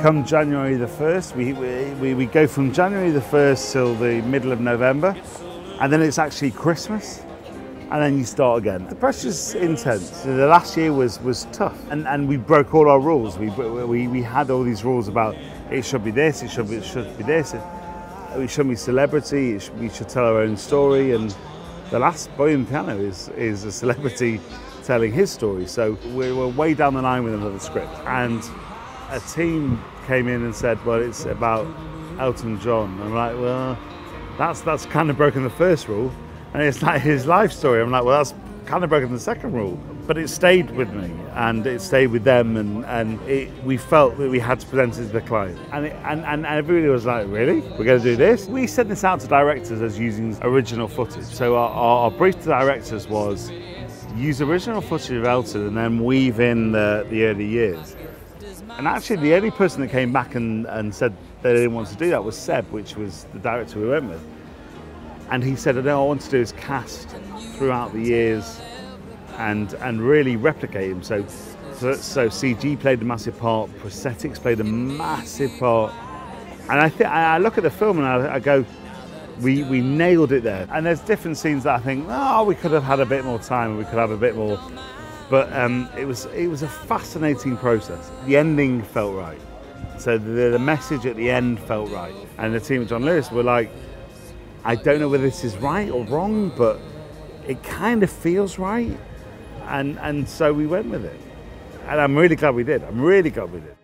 come January the 1st, we go from January the 1st till the middle of November, and then it's actually Christmas, and then you start again. The pressure's intense. The last year was tough, and we broke all our rules. We had all these rules about it should be this, it should be this, we shouldn't be celebrity, we should tell our own story, and the last Boy and Piano is a celebrity telling his story. So we were way down the line with another script, and a team came in and said, well, it's about Elton John. I'm like, well, that's kind of broken the first rule, and it's like his life story. I'm like, well, that's kind of broken the second rule. But it stayed with me, and it stayed with them, and we felt that we had to present it to the client. And everybody was like, really? We're going to do this? We sent this out to directors as using original footage. So our brief to directors was use original footage of Elton and then weave in the early years. And actually the only person that came back and said they didn't want to do that was Seb, which was the director we went with. And he said, no, I want to do is cast throughout the years and really replicate him. So CG played a massive part, prosthetics played a massive part. And I look at the film and I go, we nailed it there. And there's different scenes that I think, oh, we could have had a bit more time, we could have a bit more. But it was a fascinating process. The ending felt right. So the message at the end felt right. And the team at John Lewis were like, I don't know whether this is right or wrong, but it kind of feels right. And so we went with it. And I'm really glad we did. I'm really glad we did.